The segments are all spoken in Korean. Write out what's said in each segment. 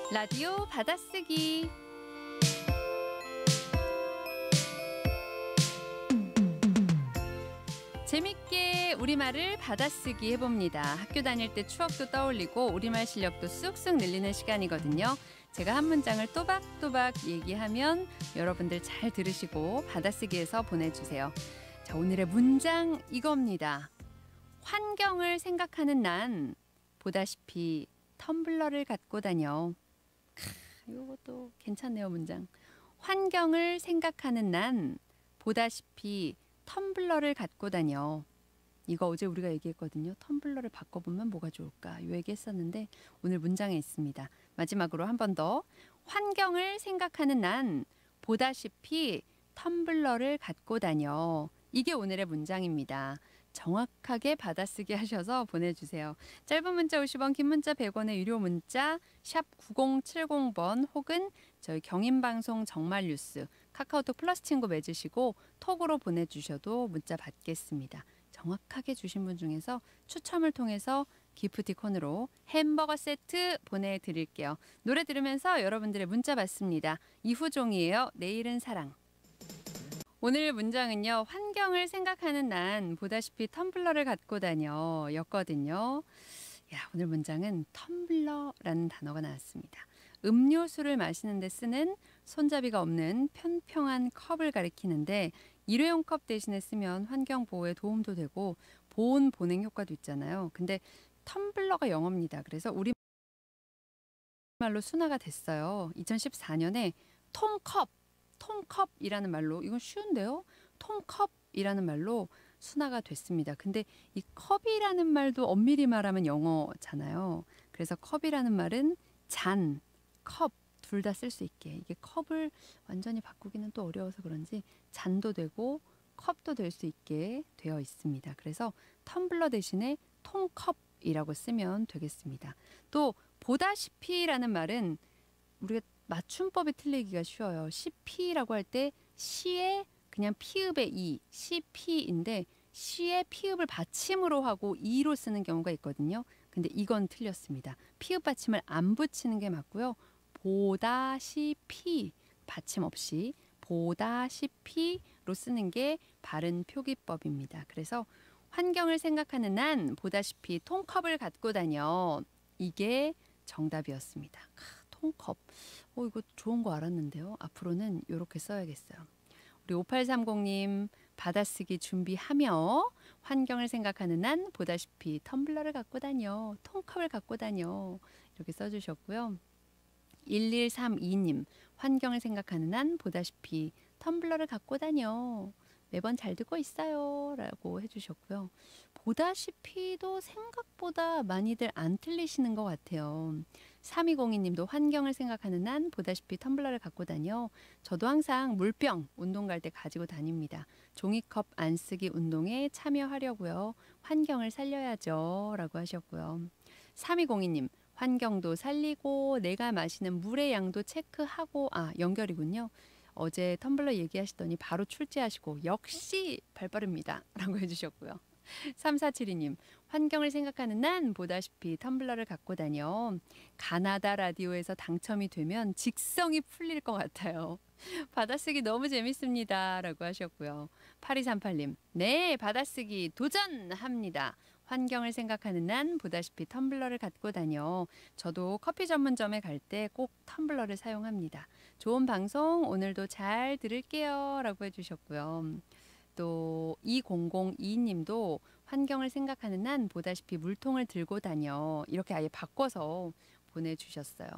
라디오 받아쓰기. 재밌게 우리말을 받아쓰기 해봅니다. 학교 다닐 때 추억도 떠올리고 우리말 실력도 쑥쑥 늘리는 시간이거든요. 제가 한 문장을 또박또박 얘기하면 여러분들 잘 들으시고 받아쓰기해서 보내주세요. 자, 오늘의 문장 이겁니다. 환경을 생각하는 난 보다시피 텀블러를 갖고 다녀. 이것도 괜찮네요, 문장. 환경을 생각하는 난 보다시피 텀블러를 갖고 다녀. 이거 어제 우리가 얘기했거든요. 텀블러를 바꿔보면 뭐가 좋을까? 이 얘기했었는데 오늘 문장에 있습니다. 마지막으로 한 번 더. 환경을 생각하는 난 보다시피 텀블러를 갖고 다녀. 이게 오늘의 문장입니다. 정확하게 받아쓰기 하셔서 보내주세요. 짧은 문자 50원, 긴 문자 100원의 유료 문자 샵 9070번 혹은 저희 경인방송 정말 뉴스 카카오톡 플러스 친구 맺으시고 톡으로 보내주셔도 문자 받겠습니다. 정확하게 주신 분 중에서 추첨을 통해서 기프티콘으로 햄버거 세트 보내드릴게요. 노래 들으면서 여러분들의 문자 받습니다. 이후종이에요. 내일은 사랑. 오늘 문장은요. 환경을 생각하는 난 보다시피 텀블러를 갖고 다녀 였거든요. 야, 오늘 문장은 텀블러라는 단어가 나왔습니다. 음료수를 마시는 데 쓰는 손잡이가 없는 평평한 컵을 가리키는데 일회용 컵 대신에 쓰면 환경 보호에 도움도 되고 보온 보냉 효과도 있잖아요. 근데 텀블러가 영어입니다. 그래서 우리말로 순화가 됐어요. 2014년에 톰컵이라는 말로, 이건 쉬운데요. 톰컵이라는 말로 순화가 됐습니다. 근데 이 컵이라는 말도 엄밀히 말하면 영어잖아요. 그래서 컵이라는 말은 잔, 컵 둘 다 쓸 수 있게, 이게 컵을 완전히 바꾸기는 또 어려워서 그런지 잔도 되고 컵도 될 수 있게 되어 있습니다. 그래서 텀블러 대신에 통컵이라고 쓰면 되겠습니다. 또 보다시피라는 말은 우리가 맞춤법이 틀리기가 쉬워요. 시피라고 할 때 시에 그냥 피읍의 이, 시피인데 시에 피읍을 받침으로 하고 이로 쓰는 경우가 있거든요. 근데 이건 틀렸습니다. 피읍 받침을 안 붙이는 게 맞고요. 보다시피 받침 없이 보다시피로 쓰는 게 바른 표기법입니다. 그래서 환경을 생각하는 난 보다시피 통컵을 갖고 다녀. 이게 정답이었습니다. 통컵. 이거 좋은 거 알았는데요. 앞으로는 이렇게 써야겠어요. 우리 5830님 받아쓰기 준비하며 환경을 생각하는 난 보다시피 텀블러를 갖고 다녀. 통컵을 갖고 다녀. 이렇게 써주셨고요. 1132님 환경을 생각하는 난 보다시피 텀블러를 갖고 다녀. 매번 잘 듣고 있어요 라고 해주셨고요. 보다시피도 생각보다 많이들 안 틀리시는 것 같아요. 3202님도 환경을 생각하는 난 보다시피 텀블러를 갖고 다녀. 저도 항상 물병 운동 갈 때 가지고 다닙니다. 종이컵 안 쓰기 운동에 참여하려고요. 환경을 살려야죠 라고 하셨고요. 3202님 환경도 살리고 내가 마시는 물의 양도 체크하고, 연결이군요. 어제 텀블러 얘기하시더니 바로 출제하시고 역시 발빠릅니다 라고 해주셨고요. 3472님 환경을 생각하는 난 보다시피 텀블러를 갖고 다녀. 가나다 라디오에서 당첨이 되면 직성이 풀릴 것 같아요. 받아쓰기 너무 재밌습니다 라고 하셨고요. 8238님 네 받아쓰기 도전합니다. 환경을 생각하는 난 보다시피 텀블러를 갖고 다녀. 저도 커피 전문점에 갈 때 꼭 텀블러를 사용합니다. 좋은 방송 오늘도 잘 들을게요 라고 해주셨고요. 또 2002님도 환경을 생각하는 난 보다시피 물통을 들고 다녀. 이렇게 아예 바꿔서 보내주셨어요.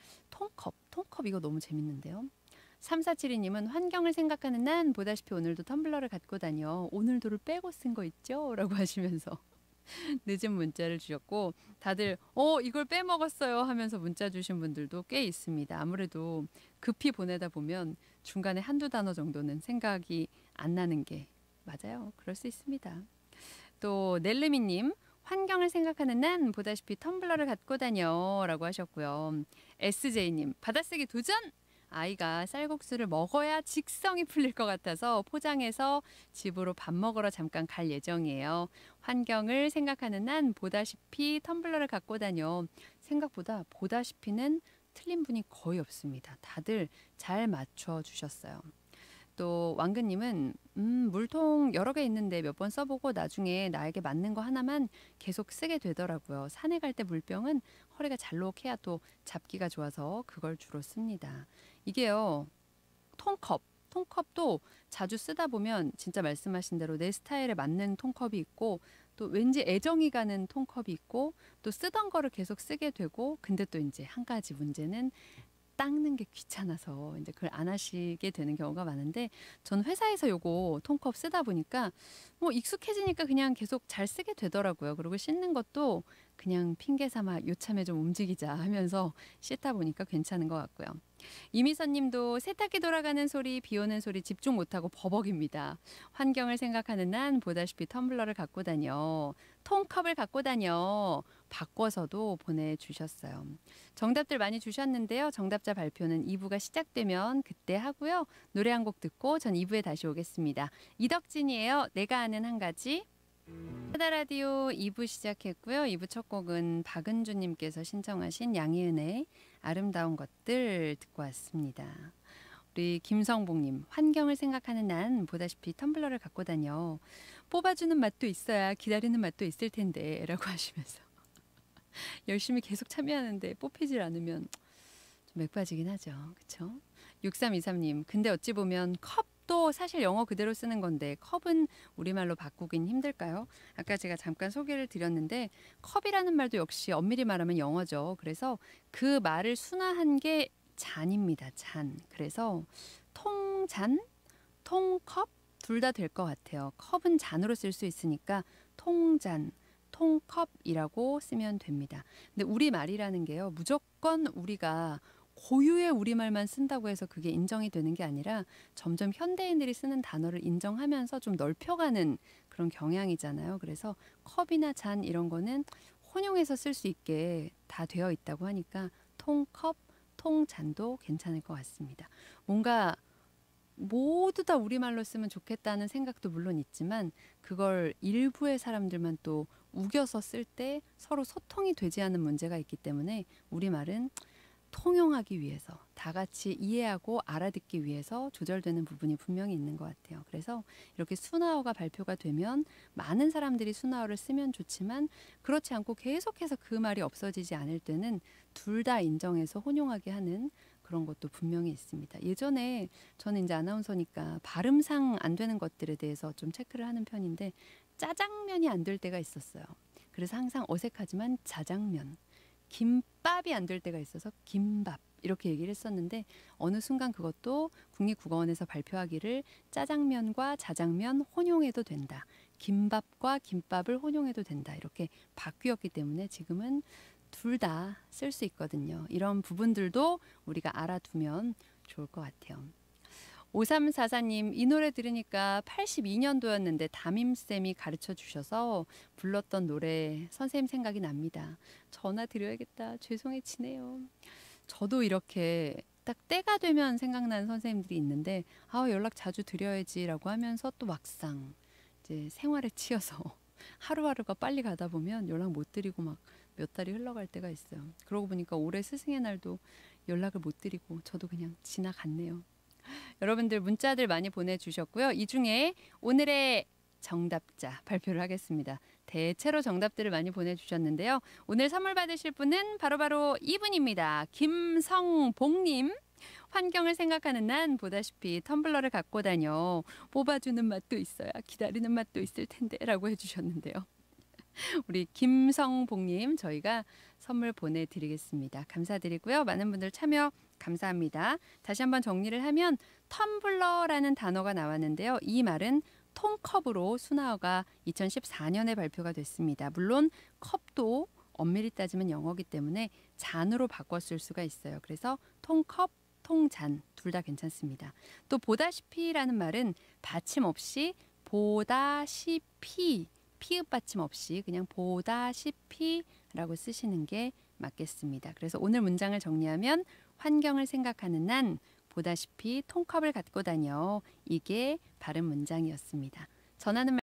통컵 이거 너무 재밌는데요. 3472님은 환경을 생각하는 난 보다시피 오늘도 텀블러를 갖고 다녀. 오늘도를 빼고 쓴 거 있죠? 라고 하시면서 늦은 문자를 주셨고, 다들 이걸 빼먹었어요 하면서 문자 주신 분들도 꽤 있습니다. 아무래도 급히 보내다 보면 중간에 한두 단어 정도는 생각이 안 나는 게 맞아요. 그럴 수 있습니다. 또 넬르미님 환경을 생각하는 난 보다시피 텀블러를 갖고 다녀 라고 하셨고요. SJ님 받아쓰기 도전! 아이가 쌀국수를 먹어야 직성이 풀릴 것 같아서 포장해서 집으로 밥 먹으러 잠깐 갈 예정이에요. 환경을 생각하는 난 보다시피 텀블러를 갖고 다녀. 생각보다 보다시피는 틀린 분이 거의 없습니다. 다들 잘 맞춰 주셨어요. 또 왕근님은 물통 여러 개 있는데 몇 번 써보고 나중에 나에게 맞는 거 하나만 계속 쓰게 되더라고요. 산에 갈 때 물병은 허리가 잘록해야 또 잡기가 좋아서 그걸 주로 씁니다. 이게요. 통컵도 자주 쓰다 보면 진짜 말씀하신 대로 내 스타일에 맞는 통컵이 있고 또 왠지 애정이 가는 통컵이 있고 또 쓰던 거를 계속 쓰게 되고 근데 또 이제 한 가지 문제는 닦는 게 귀찮아서 이제 그걸 안 하시게 되는 경우가 많은데 전 회사에서 요거 통컵 쓰다 보니까 뭐 익숙해지니까 그냥 계속 잘 쓰게 되더라고요. 그리고 씻는 것도 그냥 핑계 삼아 요참에 좀 움직이자 하면서 씻다 보니까 괜찮은 것 같고요. 이미선 님도 세탁기 돌아가는 소리, 비 오는 소리 집중 못하고 버벅입니다. 환경을 생각하는 난 보다시피 텀블러를 갖고 다녀. 통컵을 갖고 다녀. 바꿔서도 보내주셨어요. 정답들 많이 주셨는데요. 정답자 발표는 2부가 시작되면 그때 하고요. 노래 한 곡 듣고 전 2부에 다시 오겠습니다. 이덕진이에요. 내가 아는 한 가지. 하다 라디오 2부 시작했고요. 2부 첫 곡은 박은주님께서 신청하신 양희은의 아름다운 것들 듣고 왔습니다. 우리 김성봉님, 환경을 생각하는 난 보다시피 텀블러를 갖고 다녀. 뽑아주는 맛도 있어야 기다리는 맛도 있을 텐데 라고 하시면서 열심히 계속 참여하는데 뽑히질 않으면 좀 맥빠지긴 하죠. 그렇죠? 6323님, 근데 어찌 보면 컵도 사실 영어 그대로 쓰는 건데 컵은 우리말로 바꾸긴 힘들까요? 아까 제가 잠깐 소개를 드렸는데 컵이라는 말도 역시 엄밀히 말하면 영어죠. 그래서 그 말을 순화한 게 잔입니다. 잔. 그래서 통잔, 통컵 둘 다 될 것 같아요. 컵은 잔으로 쓸 수 있으니까 통잔, 통컵이라고 쓰면 됩니다. 근데 우리말이라는 게요. 무조건 우리가 고유의 우리말만 쓴다고 해서 그게 인정이 되는 게 아니라 점점 현대인들이 쓰는 단어를 인정하면서 좀 넓혀가는 그런 경향이잖아요. 그래서 컵이나 잔 이런 거는 혼용해서 쓸 수 있게 다 되어 있다고 하니까 통컵, 통잔도 괜찮을 것 같습니다. 뭔가 모두 다 우리말로 쓰면 좋겠다는 생각도 물론 있지만 그걸 일부의 사람들만 또 우겨서 쓸 때 서로 소통이 되지 않는 문제가 있기 때문에 우리말은 통용하기 위해서 다 같이 이해하고 알아듣기 위해서 조절되는 부분이 분명히 있는 것 같아요. 그래서 이렇게 순화어가 발표가 되면 많은 사람들이 순화어를 쓰면 좋지만 그렇지 않고 계속해서 그 말이 없어지지 않을 때는 둘 다 인정해서 혼용하게 하는 그런 것도 분명히 있습니다. 예전에 저는 이제 아나운서니까 발음상 안 되는 것들에 대해서 좀 체크를 하는 편인데 짜장면이 안 될 때가 있었어요. 그래서 항상 어색하지만 자장면, 김밥이 안 될 때가 있어서 김밥 이렇게 얘기를 했었는데 어느 순간 그것도 국립국어원에서 발표하기를 짜장면과 자장면 혼용해도 된다. 김밥과 김밥을 혼용해도 된다. 이렇게 바뀌었기 때문에 지금은 둘 다 쓸 수 있거든요. 이런 부분들도 우리가 알아두면 좋을 것 같아요. 5344님, 이 노래 들으니까 82년도였는데 담임쌤이 가르쳐 주셔서 불렀던 노래 선생님 생각이 납니다. 전화 드려야겠다. 죄송해지네요. 저도 이렇게 딱 때가 되면 생각나는 선생님들이 있는데 연락 자주 드려야지라고 하면서 또 막상 이제 생활에 치여서 하루하루가 빨리 가다 보면 연락 못 드리고 막 몇 달이 흘러갈 때가 있어요. 그러고 보니까 올해 스승의 날도 연락을 못 드리고 저도 그냥 지나갔네요. 여러분들 문자들 많이 보내주셨고요. 이 중에 오늘의 정답자 발표를 하겠습니다. 대체로 정답들을 많이 보내주셨는데요. 오늘 선물 받으실 분은 바로바로 이분입니다. 김성봉님. 환경을 생각하는 난 보다시피 텀블러를 갖고 다녀. 뽑아주는 맛도 있어야 기다리는 맛도 있을 텐데 라고 해주셨는데요. 우리 김성봉님 저희가 선물 보내드리겠습니다. 감사드리고요. 많은 분들 참여 감사합니다. 다시 한번 정리를 하면 텀블러라는 단어가 나왔는데요. 이 말은 통컵으로 순화어가 2014년에 발표가 됐습니다. 물론 컵도 엄밀히 따지면 영어이기 때문에 잔으로 바꿔 쓸 수가 있어요. 그래서 통컵, 통잔 둘 다 괜찮습니다. 또 보다시피라는 말은 받침 없이 보다시피 피읍 받침 없이 그냥 보다시피라고 쓰시는 게 맞겠습니다. 그래서 오늘 문장을 정리하면 환경을 생각하는 난 보다시피 통컵을 갖고 다녀. 이게 바른 문장이었습니다. 전하는